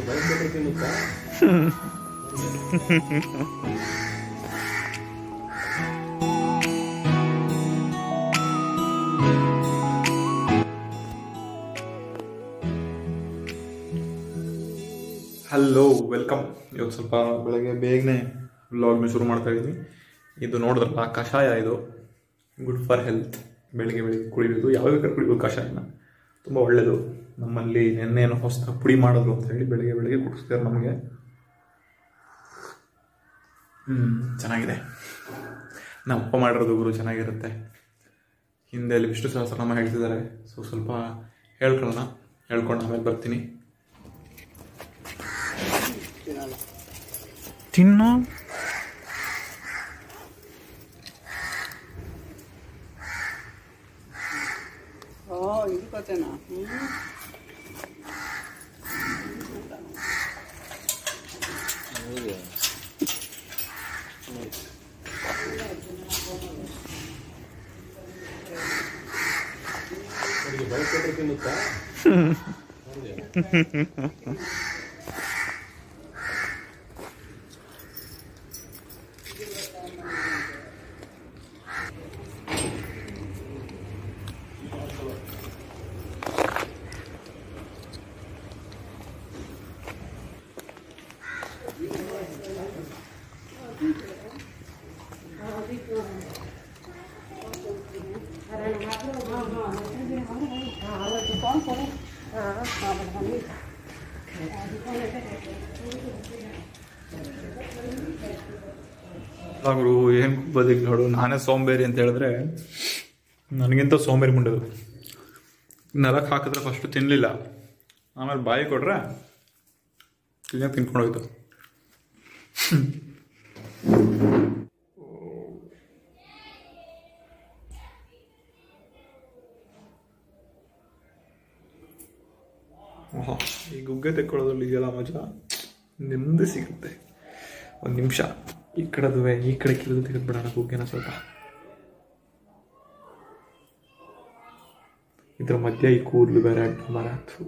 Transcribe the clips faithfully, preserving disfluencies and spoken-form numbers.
Hello, welcome. ಇವತ್ತು ಸ್ವಲ್ಪ ಬೆಳಗ್ಗೆ ಬೇಗನೆ ವ್ಲಾಗ್ನ ಶುರು ಮಾಡ್ತಾ ಇದ್ದೀನಿ. ಇದು ನೋಡಿದ್ರಲ್ಲ, ಕಷಾಯ. ಇದು ಗುಡ್ ಫಾರ್ ಹೆಲ್ತ್. ಬೆಳಿಗ್ಗೆ ಬೆಳಿಗ್ಗೆ ಕುಡಿಬೇಕು, ಯಾವಾಗ ಬೇಕಾದ್ರೆ ಕುಡಿಬೇಕು. ಕಷಾಯನ ತುಂಬ ಒಳ್ಳೆಯದು. ನಮ್ಮಲ್ಲಿ ನೆನ್ನೆನೋ ಹೊಸ ಪುಡಿ ಮಾಡೋದು ಅಂತ ಹೇಳಿ ಬೆಳಿಗ್ಗೆ ಬೆಳಿಗ್ಗೆ ಕುಡಿಸ್ತಾರೆ ನಮಗೆ. ಹ್ಞೂ ಚೆನ್ನಾಗಿದೆ. ನಮ್ಮ ಅಪ್ಪ ಮಾಡಿರೋದು ಗುರು ಚೆನ್ನಾಗಿರುತ್ತೆ. ಹಿಂದೆ ಅಲ್ಲಿ ವಿಷ್ಣು ಸಹಸ್ರನಾಮ ಹೇಳ್ತಿದ್ದಾರೆ. ಸೊ ಸ್ವಲ್ಪ ಹೇಳ್ಕೊಳ್ಳೋಣ, ಹೇಳ್ಕೊಂಡು ಆಮೇಲೆ ಬರ್ತೀನಿ. ತಿನ್ನು. ಗುರು ಏನು ಬದುಕಿ ನೋಡು. ನಾನೇ ಸೋಂಬೇರಿ ಅಂತ ಹೇಳಿದ್ರೆ ನನಗಿಂತ ಸೋಂಬೇರಿ ಮುಂಡದು. ನೆಲಕ್ಕೆ ಹಾಕಿದ್ರೆ ಫಸ್ಟು ತಿನ್ನಲಿಲ್ಲ, ಆಮೇಲೆ ಬಾಯಿ ಕೊಟ್ರೆ ತಿನ್ನ ತಿನ್ಕೊಂಡು ಹೋಯ್ತು. ಓಹೋ, ಈ ಗುಗ್ಗೆ ತೆಕ್ಕೊಳ್ಳೋದ್ರಲ್ಲಿ ಇದೆಯಲ್ಲ ಮಜಾ, ನೆಮ್ಮದಿ ಸಿಗುತ್ತೆ. ಒಂದು ನಿಮಿಷ ಈ ಕಡೆದುವೆ ಈ ಕಡೆ ಕಿರಿದು ತೆಗೆದ್ಬಿಡೋಣ ಗುಗ್ಗೆನ ಸ್ವಲ್ಪ. ಇದ್ರ ಮಧ್ಯ ಈ ಕೂದಲು ಬೇರೆ ಅಡ್ಡ ಮರ ಆಯ್ತು.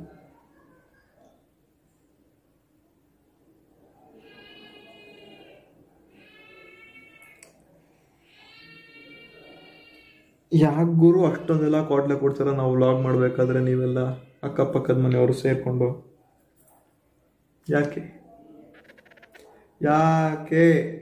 ಯಾಕೆ ಗುರು ಅಷ್ಟೊಂದೆಲ್ಲ ಕೋಟ್ಲೆ ಕೊಡ್ತಾರ ನಾವು ವ್ಲಾಗ್ ಮಾಡಬೇಕಾದ್ರೆ? ನೀವೆಲ್ಲ ಅಕ್ಕಪಕ್ಕದ ಮನೆಯವರು ಸೇರಿಕೊಂಡು ಯಾಕೆ ಯಾಕೆ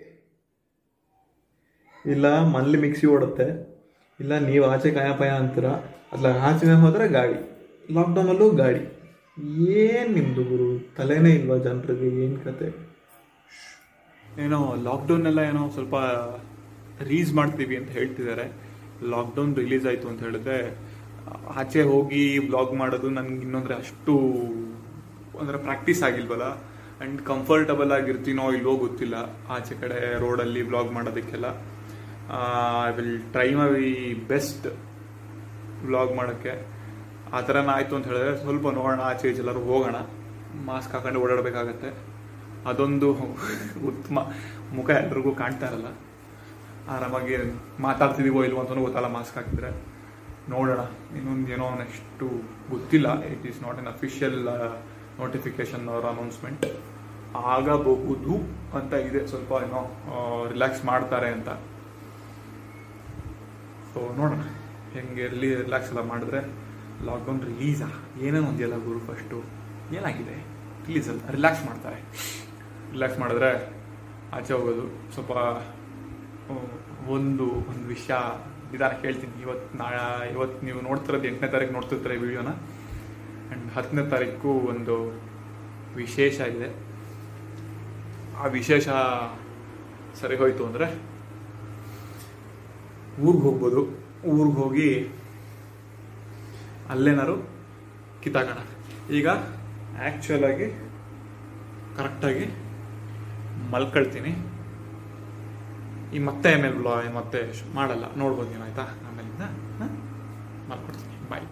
ಇಲ್ಲ ಮನೇಲಿ ಮಿಕ್ಸಿ ಓಡುತ್ತೆ, ಇಲ್ಲ ನೀವು ಆಚೆ ಕಾಯಪಾಯ ಅಂತೀರ, ಅಲ್ಲ ಆಚೆ ಹೋದ್ರೆ ಗಾಡಿ, ಲಾಕ್ಡೌನಲ್ಲೂ ಗಾಡಿ. ಏನು ನಿಮ್ಮದು ಗುರು, ತಲೆನೇ ಇಲ್ವಾ ಜನರಿಗೆ? ಏನು ಕತೆ? ಏನೋ ಲಾಕ್ಡೌನೆಲ್ಲ ಏನೋ ಸ್ವಲ್ಪ ರೀಸ್ ಮಾಡ್ತೀವಿ ಅಂತ ಹೇಳ್ತಿದ್ದಾರೆ. ಲಾಕ್ಡೌನ್ ರಿಲೀಸ್ ಆಯಿತು ಅಂತ ಹೇಳಿದ್ರೆ ಆಚೆ ಹೋಗಿ ವ್ಲಾಗ್ ಮಾಡೋದು ನನಗೆ ಇನ್ನೊಂದರೆ ಅಷ್ಟು ಅಂದರೆ ಪ್ರಾಕ್ಟೀಸ್ ಆಗಿಲ್ವಲ್ಲ. ಆ್ಯಂಡ್ ಕಂಫರ್ಟಬಲ್ ಆಗಿರ್ತೀನೋ ಇಲ್ವೋ ಗೊತ್ತಿಲ್ಲ ಆಚೆ ಕಡೆ ರೋಡಲ್ಲಿ ವ್ಲಾಗ್ ಮಾಡೋದಕ್ಕೆಲ್ಲ. I will try my best vlog ಮಾಡೋಕ್ಕೆ. ಆ ಥರನ ಆಯಿತು ಅಂತ ಹೇಳಿದ್ರೆ ಸ್ವಲ್ಪ ನೋಡೋಣ, ಆಚೆ ಈಚೆ ಎಲ್ಲರೂ ಹೋಗೋಣ, ಮಾಸ್ಕ್ ಹಾಕೊಂಡು ಓಡಾಡಬೇಕಾಗತ್ತೆ. ಅದೊಂದು ಉತ್ತಮ. ಮುಖ ಎಲ್ರಿಗೂ ಕಾಣ್ತಾ ಇರಲ್ಲ, ಆರಾಮಾಗಿ ಮಾತಾಡ್ತಿದ್ದೀವೋ ಇಲ್ವೋ ಅಂತಲೂ ಗೊತ್ತಲ್ಲ ಮಾಸ್ಕ್ ಹಾಕಿದ್ರೆ. ನೋಡೋಣ, ಇನ್ನೊಂದು ಏನೋ ನೆಕ್ಸ್ಟು ಗೊತ್ತಿಲ್ಲ. It is not an official notification ಅವರ ಅನೌನ್ಸ್ಮೆಂಟ್. ಆಗಬಹುದು ಅಂತ ಇದೆ. ಸ್ವಲ್ಪ ಏನೋ ರಿಲ್ಯಾಕ್ಸ್ ಮಾಡ್ತಾರೆ ಅಂತ. ಸೊ ನೋಡೋಣ ಹೆಂಗೆ ಎಲ್ಲಿ ರಿಲ್ಯಾಕ್ಸ್ ಎಲ್ಲ ಮಾಡಿದ್ರೆ. ಲಾಕ್ಡೌನ್ ರಿಲೀಸಾ ಏನೇನು ಒಂದಿಲ್ಲ ಗುರು. ಫಸ್ಟು ಏನಾಗಿದೆ ರಿಲೀಸ್ ಅಲ್ಲ, ರಿಲ್ಯಾಕ್ಸ್ ಮಾಡ್ತಾರೆ. ರಿಲ್ಯಾಕ್ಸ್ ಮಾಡಿದ್ರೆ ಆಚೆ ಹೋಗೋದು. ಸ್ವಲ್ಪ ಒಂದು ಒಂದು ವಿಷಯ ನಿಧಾನಕ್ಕೆ ಹೇಳ್ತೀನಿ. ಇವತ್ತು ನಾಳೆ ಇವತ್ತು ನೀವು ನೋಡ್ತಿರೋದು ಎಂಟನೇ ತಾರೀಕು ನೋಡ್ತಿರ್ತಾರೆ ವಿಡಿಯೋನ. ಆ್ಯಂಡ್ ಹತ್ತನೇ ತಾರೀಕು ಒಂದು ವಿಶೇಷ ಇದೆ. ಆ ವಿಶೇಷ ಸರಿ ಹೋಯಿತು ಅಂದರೆ ಊರಿಗೆ ಹೋಗ್ಬೋದು. ಊರಿಗೆ ಹೋಗಿ ಅಲ್ಲೇನಾರು ಕಿತ್ತಾಕೋಣ. ಈಗ ಆ್ಯಕ್ಚುಯಲ್ ಆಗಿ ಕರೆಕ್ಟಾಗಿ ಮಲ್ಕೊಳ್ತೀನಿ. ಈ ಮತ್ತೆ ಆಮೇಲೆ ಬ್ಲಾ ಮತ್ತೆ ಮಾಡಲ್ಲ, ನೋಡ್ಬೋದು ನೀವು. ಆಯಿತಾ? ಆಮೇಲಿಂದ ಮಲ್ಕೊಡ್ತೀನಿ. ಬಾಯ್.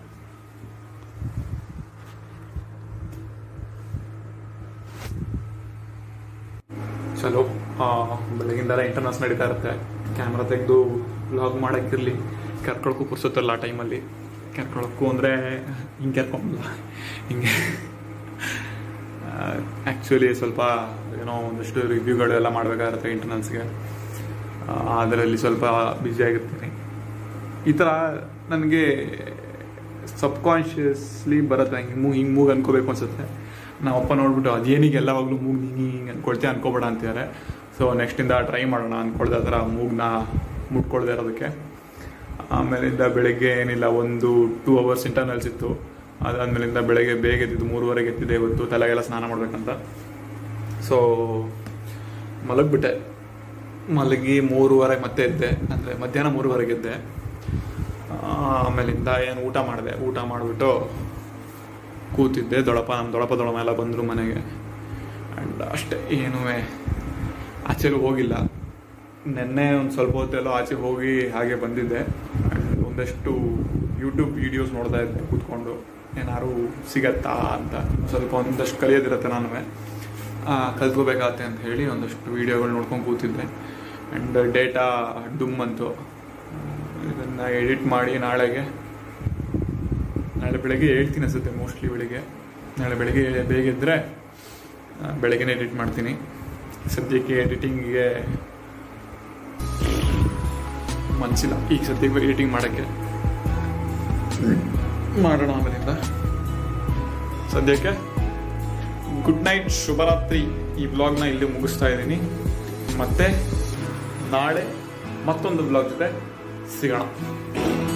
ಚಲೋ. ಬೆಳಗಿಂದೆಲ್ಲ ಇಂಟರ್ನಲ್ಸ್ ನಡೀತಾ ಇರುತ್ತೆ. ಕ್ಯಾಮ್ರಾ ತೆಗೆದು ವ್ಲಾಗ್ ಮಾಡೋಕ್ಕಿರಲಿ, ಕರ್ಕೊಳಕ್ಕೂ ಪುರ್ಸುತ್ತಲ್ಲ ಆ ಟೈಮಲ್ಲಿ. ಕರ್ಕೊಳಕ್ಕೂ ಅಂದರೆ ಹಿಂಗೆ ಕರ್ಕೊಂಬಲ್ಲ, ಹಿಂಗೆ ಆ್ಯಕ್ಚುಲಿ ಸ್ವಲ್ಪ ಏನೋ ಒಂದಷ್ಟು ರಿವ್ಯೂಗಳು ಎಲ್ಲ ಮಾಡಬೇಕಾಗಿರುತ್ತೆ ಇಂಟರ್ನಲ್ಸ್ಗೆ, ಅದರಲ್ಲಿ ಸ್ವಲ್ಪ ಬ್ಯುಸಿಯಾಗಿರ್ತೀನಿ. ಈ ಥರ ನನಗೆ ಸಬ್ಕಾನ್ಷಿಯಸ್ಲಿ ಬರುತ್ತೆ, ಹಿಂಗೆ ಮೂಗ್ ಹಿಂಗೆ ಮೂಗು ಅನ್ಕೋಬೇಕು ಅನ್ಸುತ್ತೆ. ನಾವಪ್ಪ ನೋಡ್ಬಿಟ್ಟು ಅದೇನಿಗೆ ಎಲ್ಲವಾಗಲೂ ಮೂಗು ನೀನು ಹಿಂಗೆ ಅನ್ಕೊಳ್ತೀಯ ಅನ್ಕೋಬೇಡ ಅಂತಿದ್ದಾರೆ. ಸೊ ನೆಕ್ಸ್ಟಿಂದ ಟ್ರೈ ಮಾಡೋಣ ಅಂದ್ಕೊಳ್ದೆ ಆ ಥರ ಮೂಗನ್ನ ಮುಟ್ಕೊಳ್ದೆ ಇರೋದಕ್ಕೆ. ಆಮೇಲಿಂದ ಬೆಳಗ್ಗೆ ಏನಿಲ್ಲ ಒಂದು ಟೂ ಅವರ್ಸ್ ಇಂಟರ್ನಲ್ಸ್ ಇತ್ತು. ಅದಾದಮೇಲಿಂದ ಬೆಳಗ್ಗೆ ಬೇಗ ಎದ್ದಿದ್ದು, ಮೂರುವರೆಗೆ ಎತ್ತಿದ್ದೆ ಇವತ್ತು ತಲೆಗೆಲ್ಲ ಸ್ನಾನ ಮಾಡಬೇಕಂತ. ಸೊ ಮಲಗಿಬಿಟ್ಟೆ. ಮಲಗಿ ಮೂರುವರೆಗೆ ಮತ್ತೆ ಎದ್ದೆ, ಅಂದರೆ ಮಧ್ಯಾಹ್ನ ಮೂರುವರೆಗೆ ಎದ್ದೆ. ಆಮೇಲಿಂದ ಏನು ಊಟ ಮಾಡಿದೆ, ಊಟ ಮಾಡಿಬಿಟ್ಟು ಕೂತಿದ್ದೆ. ದೊಡಪ ನಮ್ಮ ದೊಡಪ ದೊಡಮ ಎಲ್ಲ ಬಂದರು ಮನೆಗೆ. ಆ್ಯಂಡ್ ಅಷ್ಟೇ, ಏನೂ ಆಚೆಗೂ ಹೋಗಿಲ್ಲ. ನೆನ್ನೆ ಒಂದು ಸ್ವಲ್ಪ ಹೊತ್ತೆಲ್ಲೋ ಆಚೆ ಹೋಗಿ ಹಾಗೆ ಬಂದಿದ್ದೆ. ಆ್ಯಂಡ್ ಒಂದಷ್ಟು ಯೂಟ್ಯೂಬ್ ವೀಡಿಯೋಸ್ ನೋಡ್ತಾ ಇದ್ದೆ ಕೂತ್ಕೊಂಡು, ಏನಾದ್ರು ಸಿಗತ್ತಾ ಅಂತ. ಸ್ವಲ್ಪ ಒಂದಷ್ಟು ಕಲಿಯೋದಿರುತ್ತೆ, ನಾನು ಕಲ್ತ್ಕೋಬೇಕಾಗತ್ತೆ ಅಂತ ಹೇಳಿ ಒಂದಷ್ಟು ವೀಡಿಯೋಗಳು ನೋಡ್ಕೊಂಡು ಕೂತಿದ್ದೆ. ಆ್ಯಂಡ್ ಡೇಟಾ ಡುಮ್ ಅಂತು. ಇದನ್ನು ಎಡಿಟ್ ಮಾಡಿ ನಾಳೆಗೆ ನಾಳೆ ಬೆಳಗ್ಗೆ ಹೇಳ್ತೀನಿ ಅನಿಸುತ್ತೆ, ಮೋಸ್ಟ್ಲಿ ಬೆಳಿಗ್ಗೆ ನಾಳೆ ಬೆಳಗ್ಗೆ ಬೇಗ ಇದ್ದರೆ ಬೆಳಗ್ಗೆನೇ ಎಡಿಟ್ ಮಾಡ್ತೀನಿ. ಸದ್ಯಕ್ಕೆ ಎಡಿಟಿಂಗಿಗೆ ಮನಸ್ಸಿಲ್ಲ ಈಗ ಸದ್ಯಕ್ಕೆ ಎಡಿಟಿಂಗ್ ಮಾಡೋಕ್ಕೆ. ಮಾಡೋಣ ಆಮೇಲಿಂದ. ಸದ್ಯಕ್ಕೆ ಗುಡ್ ನೈಟ್, ಶುಭರಾತ್ರಿ. ಈ ಬ್ಲಾಗ್ನ ಇಲ್ಲಿ ಮುಗಿಸ್ತಾ ಇದ್ದೀನಿ. ಮತ್ತೆ ನಾಳೆ ಮತ್ತೊಂದು ಬ್ಲಾಗ್ ಜೊತೆ ಸಿಗೋಣ.